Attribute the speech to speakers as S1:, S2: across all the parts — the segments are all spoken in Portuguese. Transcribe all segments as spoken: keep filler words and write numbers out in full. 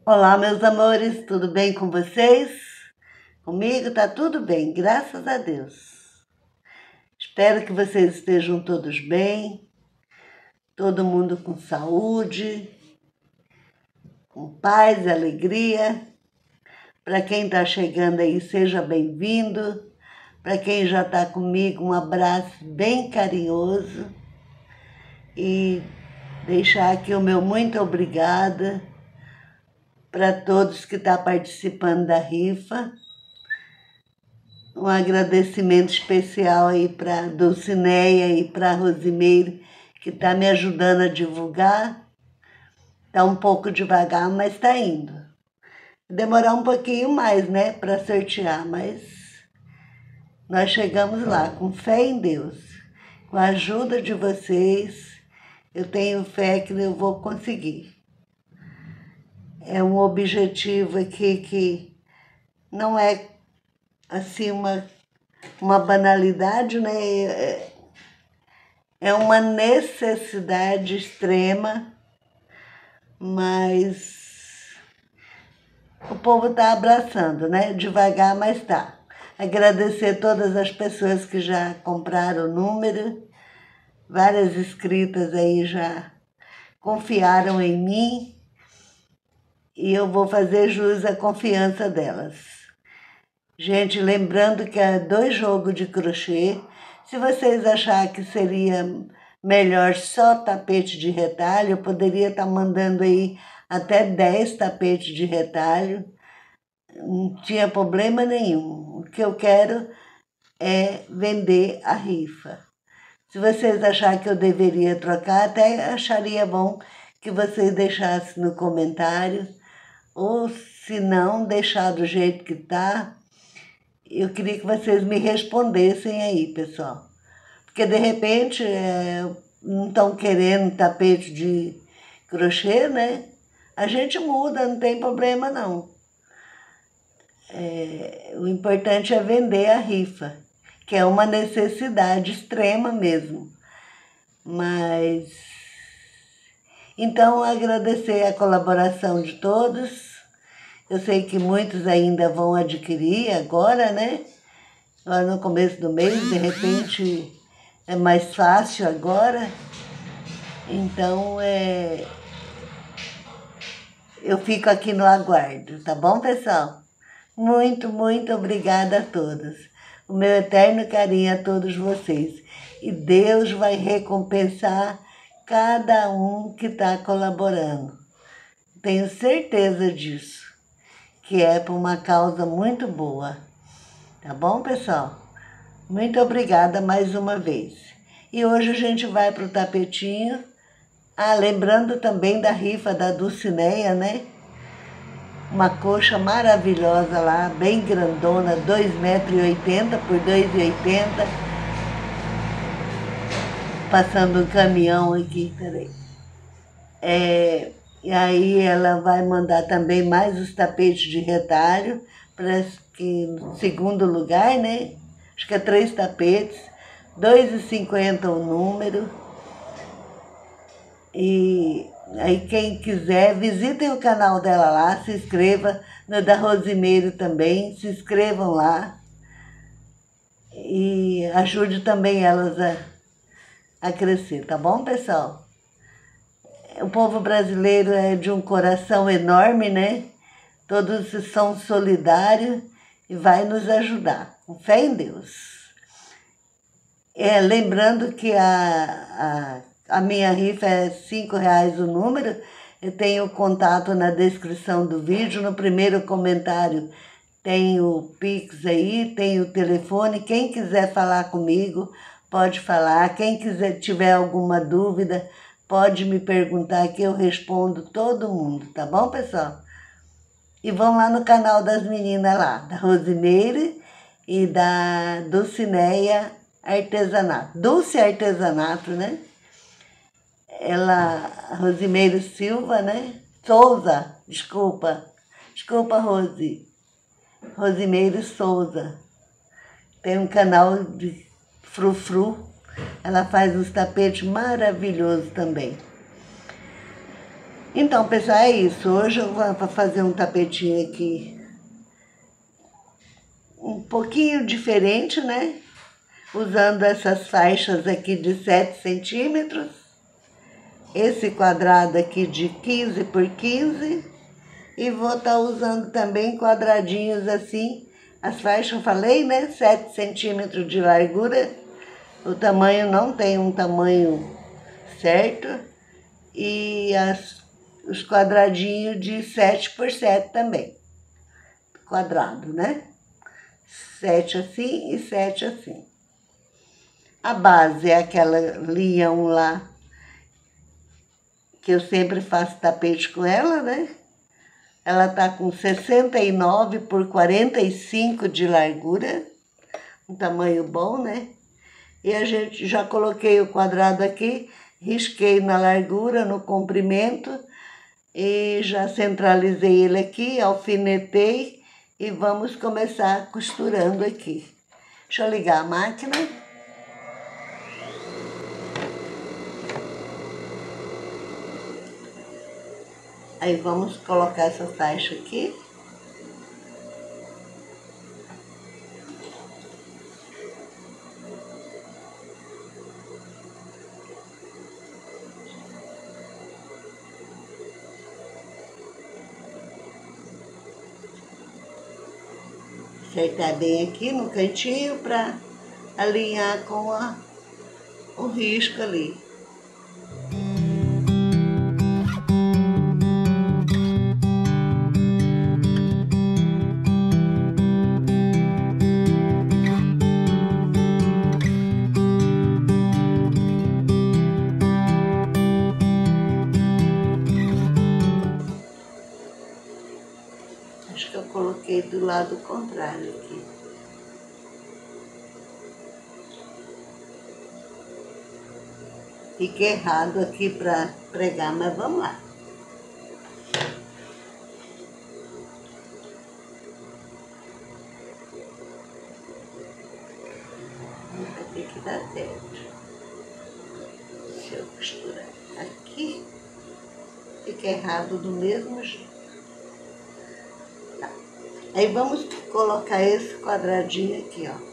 S1: Olá, meus amores, tudo bem com vocês? Comigo tá tudo bem, graças a Deus. Espero que vocês estejam todos bem, todo mundo com saúde, com paz e alegria. Para quem está chegando aí, seja bem-vindo. Para quem já está comigo, um abraço bem carinhoso. E deixar aqui o meu muito obrigada para todos que estão participando da rifa. Um agradecimento especial aí para a Dulcineia e para a Rosimeire, que está me ajudando a divulgar. Está um pouco devagar, mas está indo. Demorar um pouquinho mais, né, para sortear, mas nós chegamos lá, com fé em Deus. Com a ajuda de vocês, eu tenho fé que eu vou conseguir. É um objetivo aqui que não é assim uma, uma banalidade, né? É, é uma necessidade extrema, mas o povo está abraçando, né? Devagar, mas tá. Agradecer todas as pessoas que já compraram o número, várias inscritas aí já confiaram em mim e eu vou fazer jus à confiança delas. Gente, lembrando que é dois jogos de crochê. Se vocês acharem que seria melhor só tapete de retalho, eu poderia estar mandando aí até dez tapetes de retalho. Não tinha problema nenhum. O que eu quero é vender a rifa. Se vocês acharem que eu deveria trocar, até acharia bom que vocês deixassem no comentário. Ou, se não, deixar do jeito que está. Eu queria que vocês me respondessem aí, pessoal. Porque, de repente, é, não estão querendo tapete de crochê, né? A gente muda, não tem problema, não. É, o importante é vender a rifa, que é uma necessidade extrema mesmo. Mas, então, agradecer a colaboração de todos. Eu sei que muitos ainda vão adquirir agora, né? Agora no começo do mês, de repente é mais fácil agora. Então, é... eu fico aqui no aguardo, tá bom, pessoal? Muito, muito obrigada a todos. O meu eterno carinho a todos vocês. E Deus vai recompensar cada um que está colaborando. Tenho certeza disso, que é por uma causa muito boa. Tá bom, pessoal? Muito obrigada mais uma vez. E hoje a gente vai para o tapetinho. Ah, lembrando também da rifa da Dulcineia, né? Uma coxa maravilhosa lá, bem grandona, dois metros e oitenta por dois metros e oitenta. Passando um caminhão aqui, peraí. É... E aí ela vai mandar também mais os tapetes de retalho, parece que no segundo lugar, né? Acho que é três tapetes, dois reais e cinquenta centavos o número. E aí quem quiser, visitem o canal dela lá, se inscreva, no da Rosimeire também, se inscrevam lá. E ajude também elas a, a crescer, tá bom, pessoal? O povo brasileiro é de um coração enorme, né? Todos são solidários e vai nos ajudar, com fé em Deus. É, lembrando que a, a, a minha rifa é cinco reais o número, eu tenho contato na descrição do vídeo, no primeiro comentário tem o Pix aí, tem o telefone, quem quiser falar comigo pode falar, quem quiser tiver alguma dúvida, pode me perguntar que eu respondo todo mundo, tá bom, pessoal? E vão lá no canal das meninas lá, da Rosimeire e da Dulcineia Artesanato. Dulce Artesanato, né? Ela, a Rosimeire Silva, né? Souza, desculpa. Desculpa, Rose. Rosimeire Souza. Tem um canal de frufru. Ela faz uns tapetes maravilhosos também. Então, pessoal, é isso. Hoje eu vou fazer um tapetinho aqui um pouquinho diferente, né? Usando essas faixas aqui de sete centímetros. Esse quadrado aqui de quinze por quinze. E vou estar usando também quadradinhos assim. As faixas eu falei, né? sete centímetros de largura. O tamanho não tem um tamanho certo. E as, os quadradinhos de sete por sete também. Quadrado, né? sete assim e sete assim. A base é aquela leão lá, que eu sempre faço tapete com ela, né? Ela tá com sessenta e nove por quarenta e cinco de largura, um tamanho bom, né? E a gente já coloquei o quadrado aqui, risquei na largura, no comprimento, e já centralizei ele aqui, alfinetei, e vamos começar costurando aqui. Deixa eu ligar a máquina. Aí vamos colocar essa faixa aqui. Acertar bem aqui no cantinho para alinhar com a, o risco ali. Acho que eu coloquei do lado contrário aqui. Fica errado aqui para pregar, mas vamos lá. Vai ter que dar certo. Deixa eu costurar aqui. Fica errado do mesmo jeito. Aí vamos colocar esse quadradinho aqui, ó.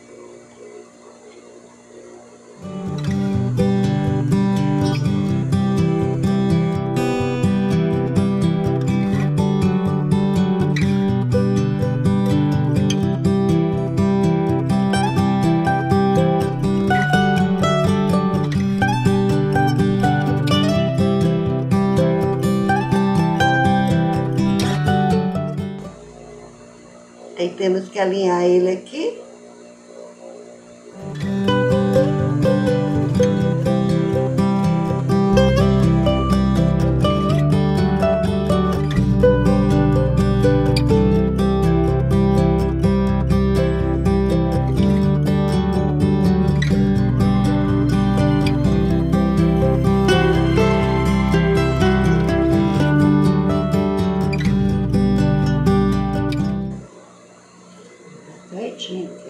S1: Aí temos que alinhar ele aqui. Certinho.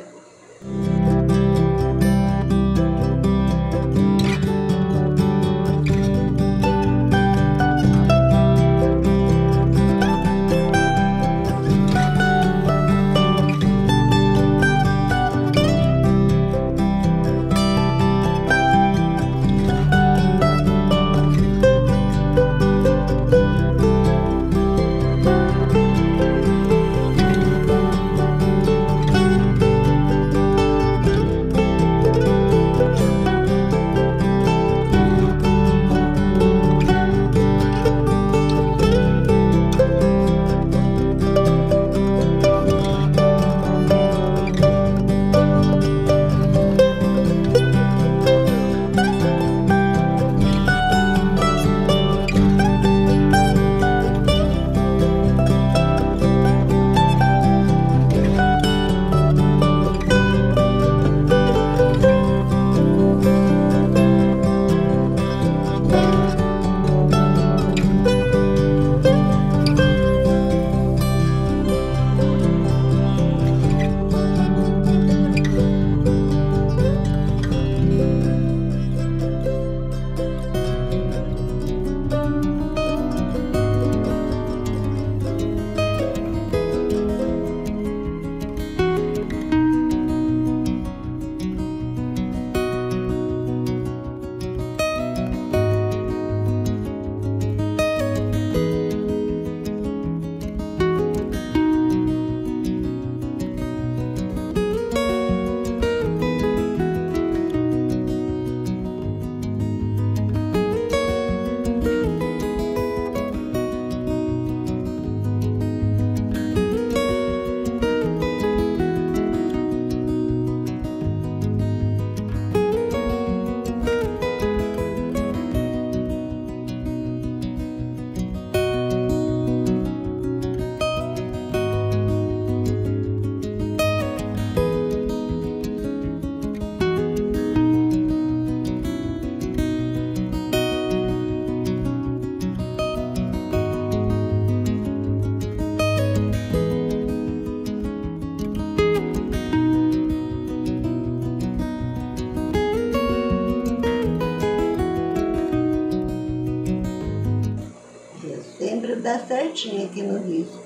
S1: certinho aqui no risco.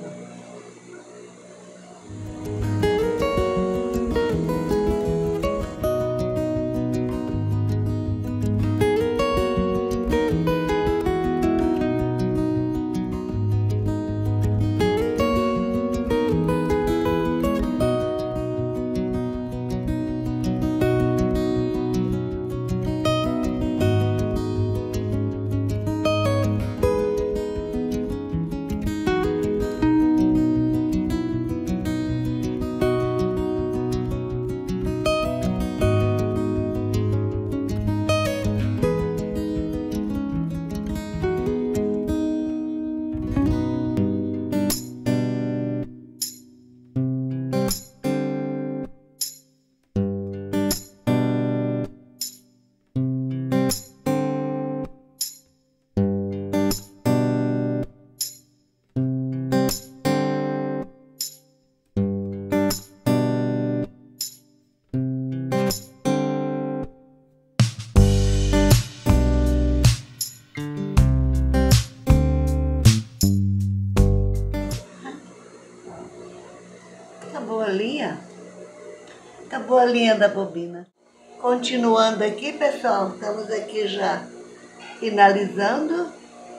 S1: Acabou a linha? Acabou a linha da bobina. Continuando aqui, pessoal, estamos aqui já finalizando.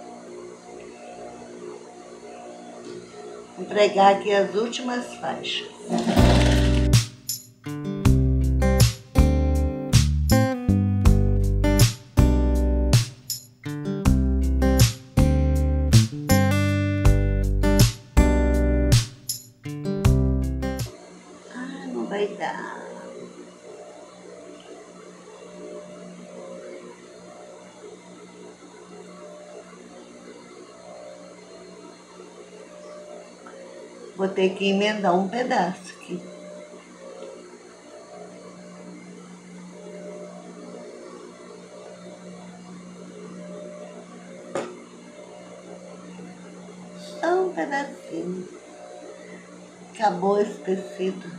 S1: Vou pregar aqui as últimas faixas. Vai dar. Vou ter que emendar um pedaço aqui. Só um pedacinho. Acabou esse tecido.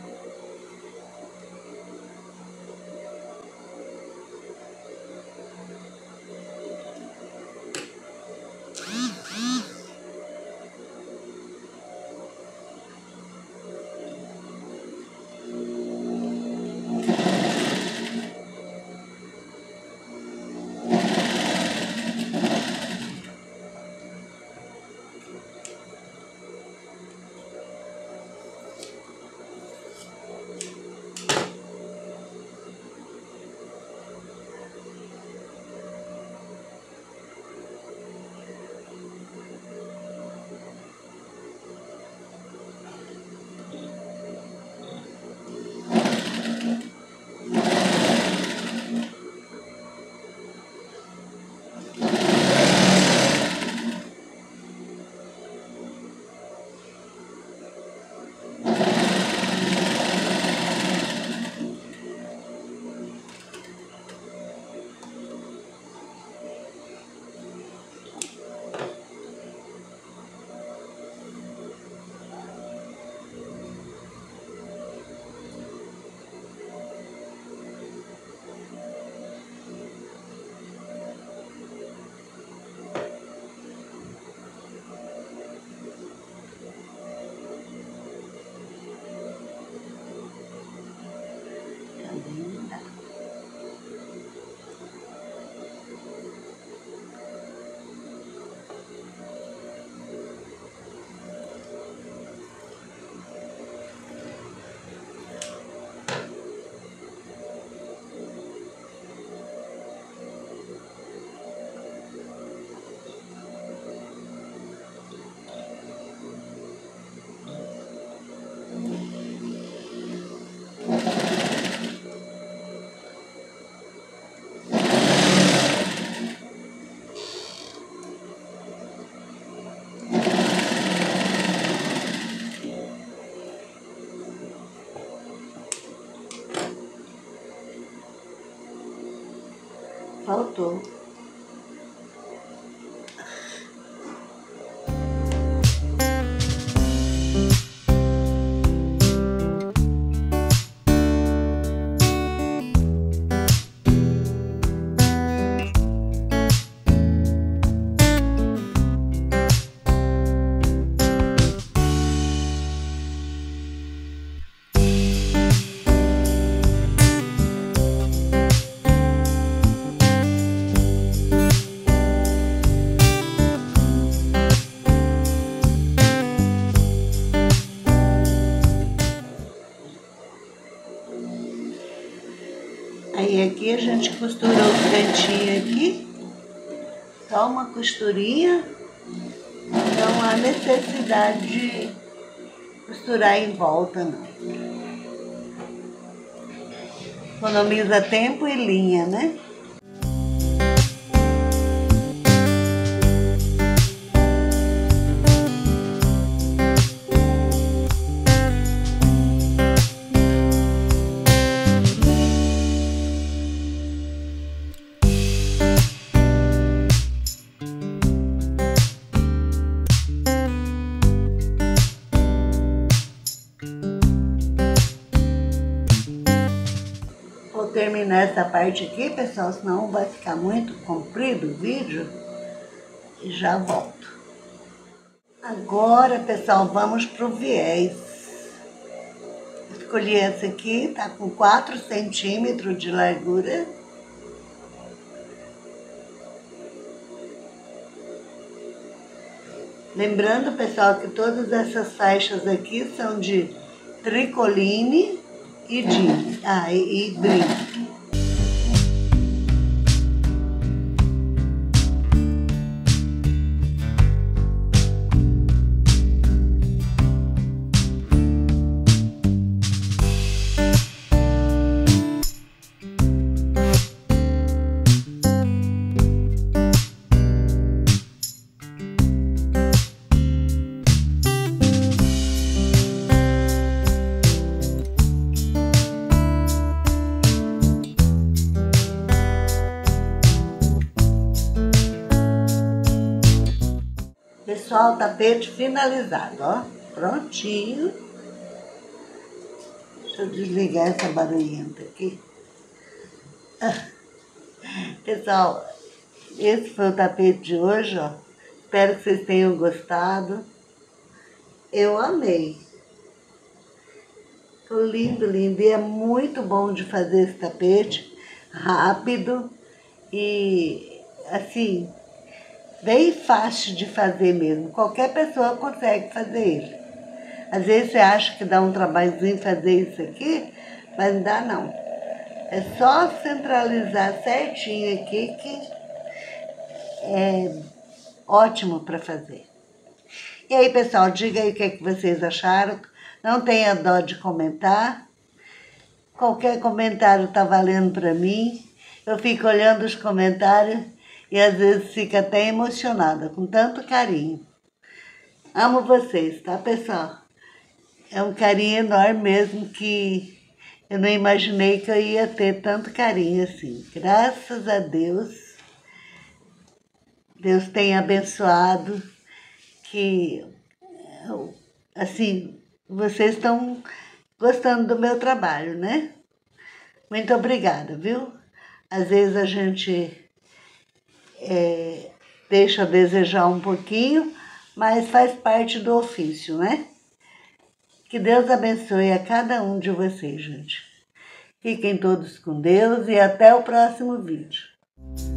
S1: Faltou. Aí aqui a gente costura os cantinhos aqui. Só uma costurinha. Não há necessidade de costurar em volta, não. Economiza tempo e linha, né? Vou terminar essa parte aqui, pessoal, senão vai ficar muito comprido o vídeo. E já volto. Agora, pessoal, vamos pro viés. Escolhi esse aqui, tá com quatro centímetros de largura. Lembrando, pessoal, que todas essas faixas aqui são de tricoline e jeans, ah, e, e brim. Pessoal, tapete finalizado, ó, prontinho. Deixa eu desligar essa barulhenta aqui. Pessoal, esse foi o tapete de hoje, ó. Espero que vocês tenham gostado. Eu amei. Ficou lindo, lindo. E é muito bom de fazer esse tapete, rápido e, assim, bem fácil de fazer mesmo. Qualquer pessoa consegue fazer ele. Às vezes você acha que dá um trabalhozinho fazer isso aqui, mas não dá não. É só centralizar certinho aqui que é ótimo para fazer. E aí, pessoal, diga aí o que, é que vocês acharam. Não tenha dó de comentar. Qualquer comentário tá valendo para mim. Eu fico olhando os comentários e às vezes fico até emocionada, com tanto carinho. Amo vocês, tá, pessoal? É um carinho enorme mesmo, que eu não imaginei que eu ia ter tanto carinho assim. Graças a Deus, Deus tem abençoado, que, assim, vocês estão gostando do meu trabalho, né? Muito obrigada, viu? Às vezes a gente É, deixa a desejar um pouquinho, mas faz parte do ofício, né? Que Deus abençoe a cada um de vocês, gente. Fiquem todos com Deus e até o próximo vídeo.